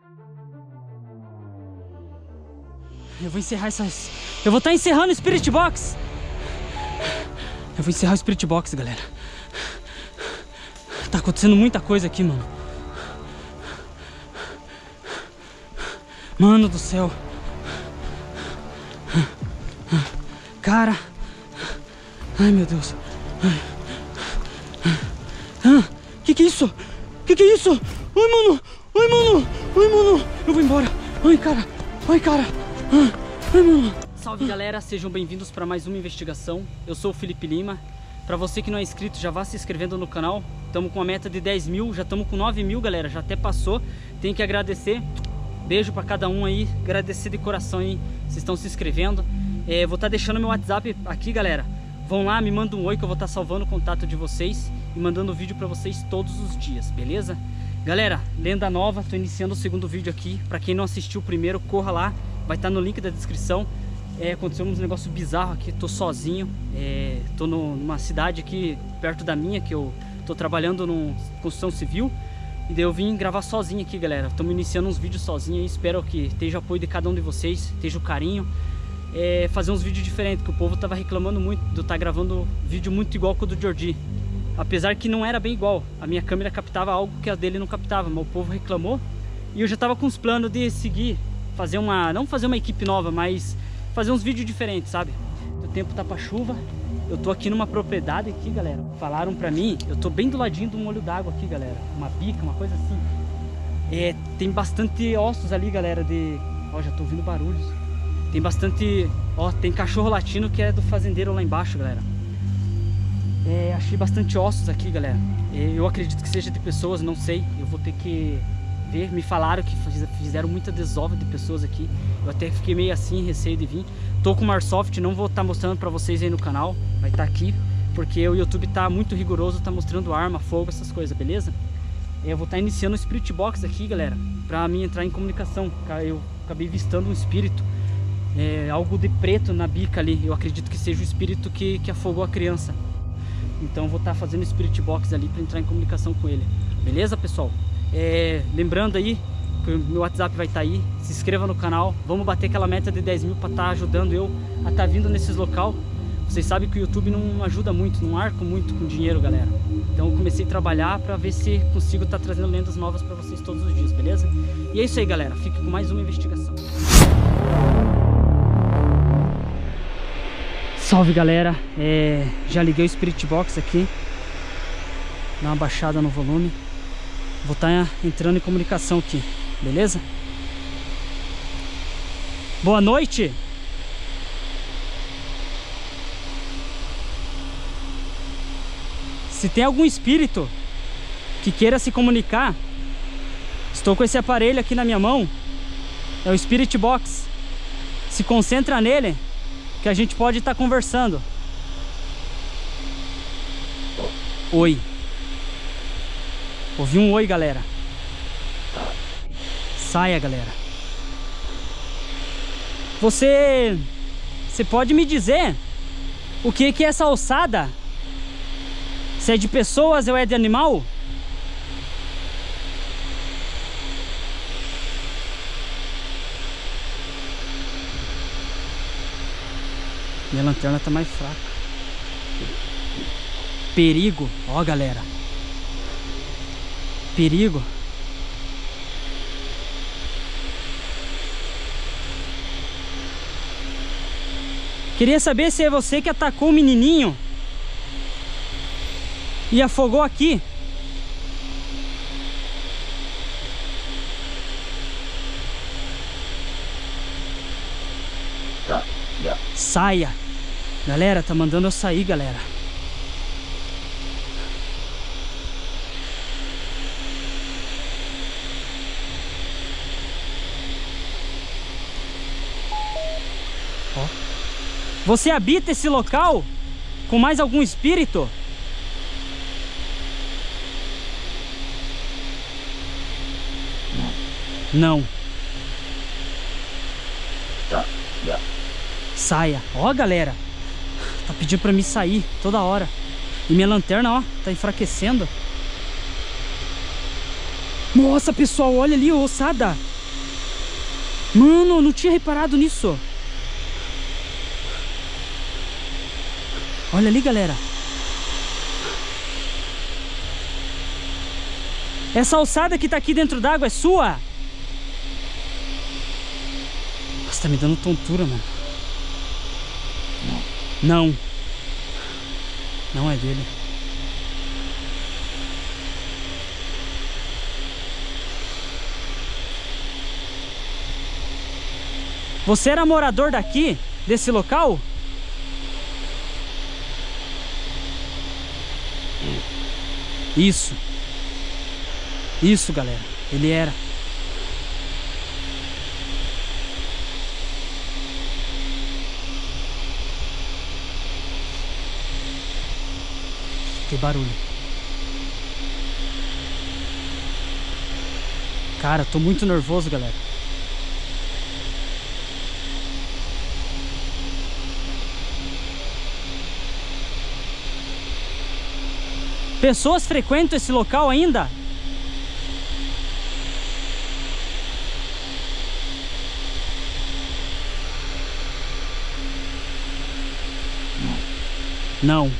Eu vou encerrar essas... Eu vou estar encerrando o Spirit Box. Eu vou encerrar o Spirit Box, galera. Tá acontecendo muita coisa aqui, mano. Mano do céu. Cara. Ai, meu Deus. Que é isso? Que é isso? Ai, mano. Ai, mano. Ai, mano. Eu vou embora. Ai, cara. Ai, cara. Ai, mano. Salve, galera. Sejam bem-vindos para mais uma investigação. Eu sou o Felipe Lima. Para você que não é inscrito, já vá se inscrevendo no canal. Estamos com uma meta de 10 mil. Já estamos com 9 mil, galera. Já até passou. Tem que agradecer. Beijo para cada um aí. Agradecer de coração aí. Vocês estão se inscrevendo. Vou estar deixando meu WhatsApp aqui, galera. Vão lá, me mandam um oi que eu vou estar salvando o contato de vocês e mandando vídeo para vocês todos os dias, beleza? Galera, lenda nova, tô iniciando o segundo vídeo aqui. Para quem não assistiu o primeiro, corra lá, vai estar no link da descrição. Aconteceu uns negócios bizarros aqui, tô sozinho. Tô numa cidade aqui perto da minha, que eu tô trabalhando numa construção civil. E daí eu vim gravar sozinho aqui, galera. Estamos iniciando uns vídeos sozinho aí, espero que esteja o apoio de cada um de vocês, esteja o carinho. Fazer uns vídeos diferentes, que o povo tava reclamando muito de eu estar gravando vídeo muito igual com o do Jordi. Apesar que não era bem igual, a minha câmera captava algo que a dele não captava, mas o povo reclamou. E eu já tava com os planos de seguir, não fazer uma equipe nova, mas fazer uns vídeos diferentes, sabe? O tempo tá pra chuva, eu tô aqui numa propriedade aqui, galera. Falaram pra mim, eu tô bem do ladinho de um olho d'água aqui, galera. Uma bica, uma coisa assim. Tem bastante ossos ali, galera, Ó, já tô ouvindo barulhos. Tem bastante... Ó, tem cachorro latino que é do fazendeiro lá embaixo, galera. Achei bastante ossos aqui, galera. Eu acredito que seja de pessoas, não sei. Eu vou ter que ver. Me falaram que fizeram muita desova de pessoas aqui. Eu até fiquei meio assim, receio de vir. Tô com o Marsoft, não vou estar mostrando pra vocês aí no canal. Vai estar aqui, porque o YouTube tá muito rigoroso, tá mostrando arma, fogo, essas coisas, beleza? Eu vou estar iniciando o Spirit Box aqui, galera, pra mim entrar em comunicação. Eu acabei avistando um espírito. Algo de preto na bica ali. Eu acredito que seja o espírito que afogou a criança. Então eu vou estar fazendo o Spirit Box ali para entrar em comunicação com ele. Beleza, pessoal? Lembrando aí que o meu WhatsApp vai estar aí. Se inscreva no canal. Vamos bater aquela meta de 10 mil para estar ajudando eu a estar vindo nesses local. Vocês sabem que o YouTube não ajuda muito, não arco muito com dinheiro, galera. Então eu comecei a trabalhar para ver se consigo estar trazendo lendas novas para vocês todos os dias, beleza? E é isso aí, galera. Fique com mais uma investigação. Salve, galera, já liguei o Spirit Box aqui. Dá uma baixada no volume. Vou estar entrando em comunicação aqui, beleza? Boa noite. Se tem algum espírito que queira se comunicar, estou com esse aparelho aqui na minha mão. É o Spirit Box. Se concentra nele, que a gente pode estar conversando. Oi. Ouvi um oi, galera. Saia, galera. Você pode me dizer o que é essa ossada? Se é de pessoas ou é de animal? Minha lanterna tá mais fraca. Perigo. Ó, galera. Perigo. Queria saber se é você que atacou o menininho e afogou aqui. Saia. Galera, tá mandando eu sair, galera. Ó. Você habita esse local com mais algum espírito? Não. Saia. Ó, galera, tá pedindo pra mim sair toda hora. E minha lanterna, ó, tá enfraquecendo. Nossa, pessoal, olha ali, ossada. Mano, eu não tinha reparado nisso. Olha ali, galera. Essa alçada que tá aqui dentro d'água é sua? Nossa, tá me dando tontura, mano. Não. Não é dele. Você era morador daqui? Desse local? Isso. Isso, galera. Ele era. Que barulho. Cara, tô muito nervoso, galera. Pessoas frequentam esse local ainda? Não.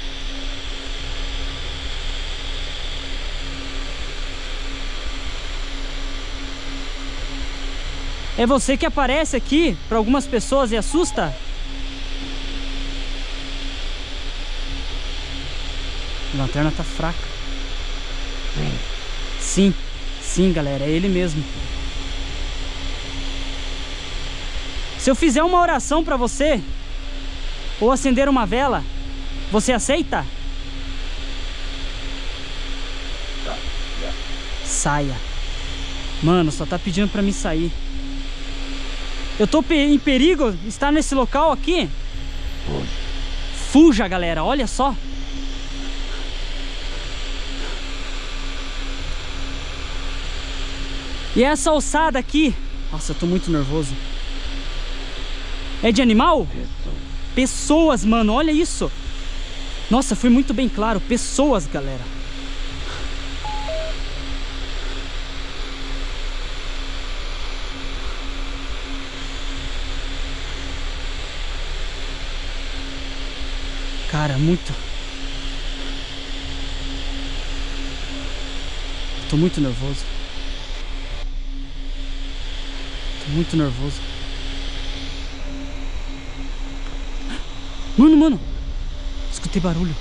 É você que aparece aqui para algumas pessoas e assusta? A lanterna tá fraca. Sim, sim, galera, é ele mesmo. Se eu fizer uma oração para você, ou acender uma vela, você aceita? Saia. Mano, só tá pedindo pra mim sair. Eu tô em perigo estar nesse local aqui? Fuja, galera, olha só. E essa alçada aqui? Nossa, eu tô muito nervoso. É de animal? Pessoas, mano, olha isso. Nossa, foi muito bem claro. Pessoas, galera. Cara, muito. Tô muito nervoso. Tô muito nervoso. Mano. Escutei barulho.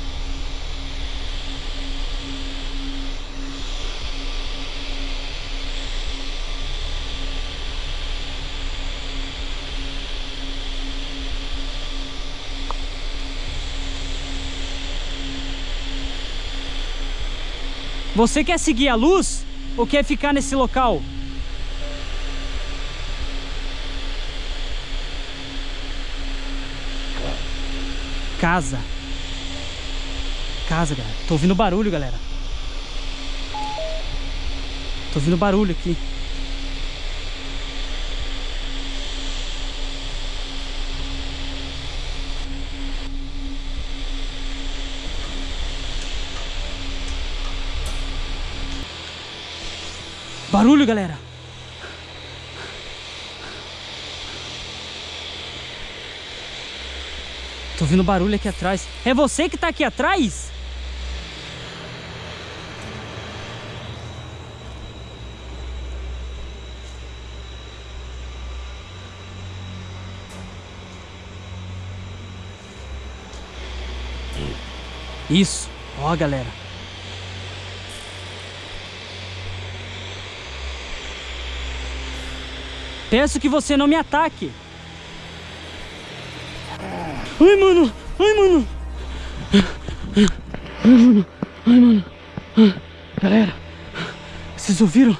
Você quer seguir a luz ou quer ficar nesse local? Casa, galera. Tô ouvindo barulho, galera. Tô ouvindo barulho aqui. Barulho, galera. Tô ouvindo barulho aqui atrás. É você que tá aqui atrás? Isso. Ó, galera. Peço que você não me ataque. Ai, mano. Ai, mano. Galera, vocês ouviram?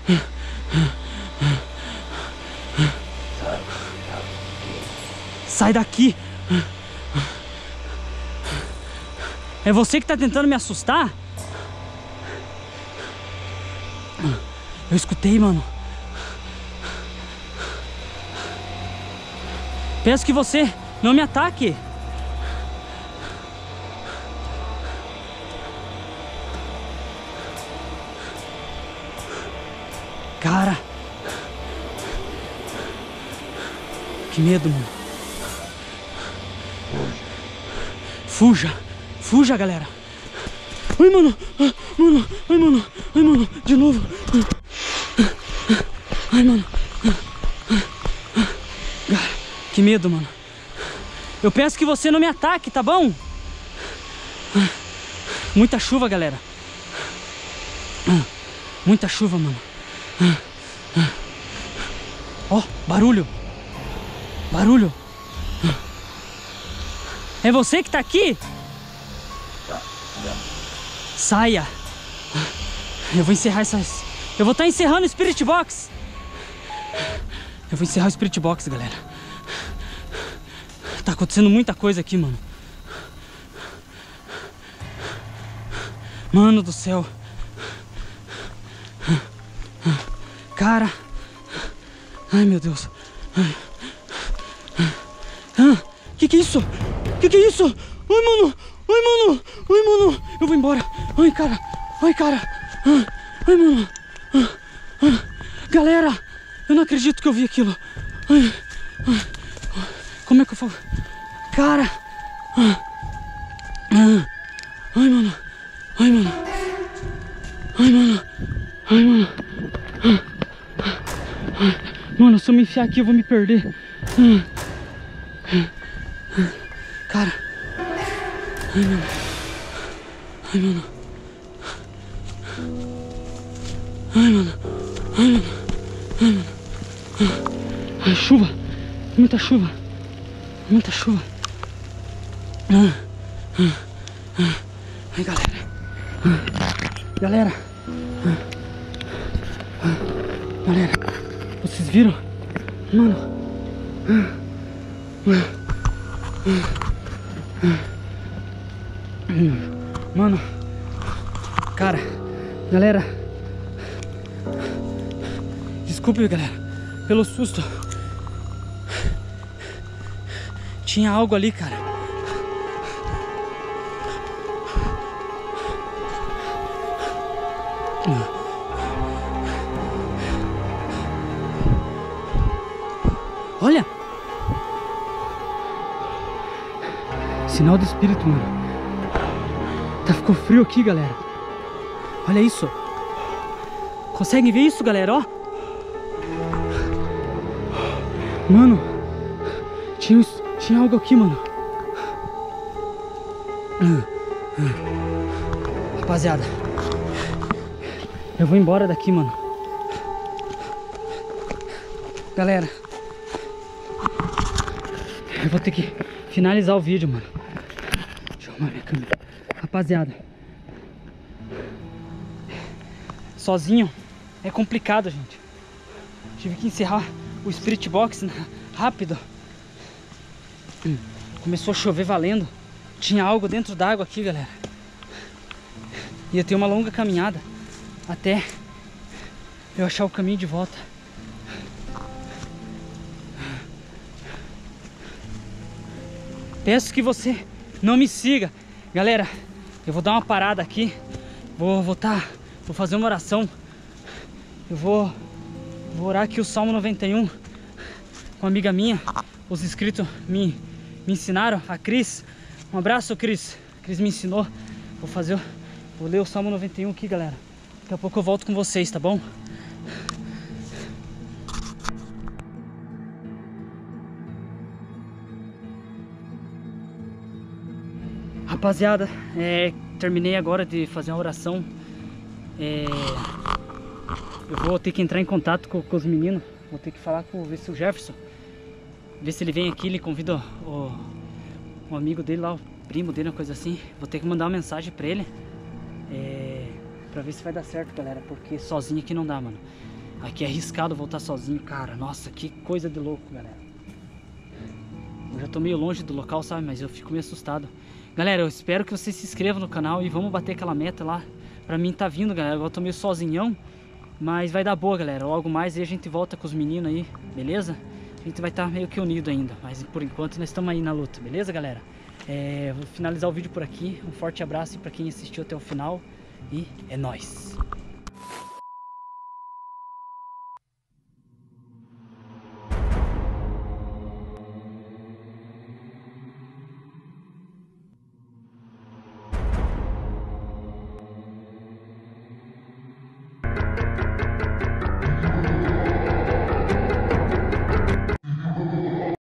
Sai daqui. É você que tá tentando me assustar? Eu escutei, mano. Peço que você não me ataque. Cara, Que medo, mano. Fuja. Fuja, galera. Ai, mano. Mano. Ai, mano. Ai, mano. De novo. Ai, mano. Cara, que medo, mano. Eu peço que você não me ataque, tá bom? Muita chuva, galera. Muita chuva, mano. Ó, barulho. Barulho. É você que tá aqui? Saia. Eu vou encerrar essas... Eu vou estar encerrando o Spirit Box. Eu vou encerrar o Spirit Box, galera. Tá acontecendo muita coisa aqui, mano. Mano do céu. Cara. Ai, meu Deus. Que é isso? Que é isso? Ai, mano. Ai, mano. Ai, mano. Eu vou embora. Ai, cara. Ai, cara. Ai, mano. Galera, eu não acredito que eu vi aquilo. Ai. Como é que eu falo? Cara. Ai, mano. Ai, mano. Ai, mano. Ai, mano. Mano, se eu me enfiar aqui eu vou me perder. Cara. Ai, mano. Ai, mano. Ai, mano. Ai, mano. Ai, mano. Ai, chuva. Muita chuva. Muita chuva. Ai, galera. Galera. Galera. Vocês viram? Mano. Mano. Cara. Galera. Desculpe, galera. Pelo susto. Tinha algo ali, cara. Olha! Sinal do espírito, mano. Ficou frio aqui, galera. Olha isso. Conseguem ver isso, galera? Ó. Mano. Tinha algo aqui, mano. Rapaziada. Eu vou embora daqui, mano. Galera. Eu vou ter que finalizar o vídeo, mano. Deixa eu arrumar minha câmera. Rapaziada. Sozinho é complicado, gente. Tive que encerrar o Spirit Box rápido. Começou a chover valendo. Tinha algo dentro d'água aqui, galera. Ia ter uma longa caminhada até eu achar o caminho de volta. Peço que você não me siga. Galera, eu vou dar uma parada aqui. Vou fazer uma oração. Eu vou orar aqui o Salmo 91 com uma amiga minha. Os inscritos me ensinaram, a Cris. Um abraço, Cris. A Cris me ensinou. Vou ler o Salmo 91 aqui, galera. Daqui a pouco eu volto com vocês, tá bom? Rapaziada, terminei agora de fazer uma oração. Eu vou ter que entrar em contato com os meninos. Vou ter que falar ver se o Jefferson, ver se ele vem aqui. Ele convida um amigo dele lá, o primo dele, uma coisa assim. Vou ter que mandar uma mensagem pra ele, pra ver se vai dar certo, galera. Porque sozinho aqui não dá, mano. Aqui é arriscado voltar sozinho, cara. Nossa, que coisa de louco, galera. Eu já tô meio longe do local, sabe? Mas eu fico meio assustado. Galera, eu espero que vocês se inscrevam no canal e vamos bater aquela meta lá. Pra mim tá vindo, galera. Eu tô meio sozinhão, mas vai dar boa, galera. Logo mais aí a gente volta com os meninos aí, beleza? A gente vai estar meio que unido ainda, mas por enquanto nós estamos aí na luta, beleza, galera? Vou finalizar o vídeo por aqui. Um forte abraço pra quem assistiu até o final e é nóis!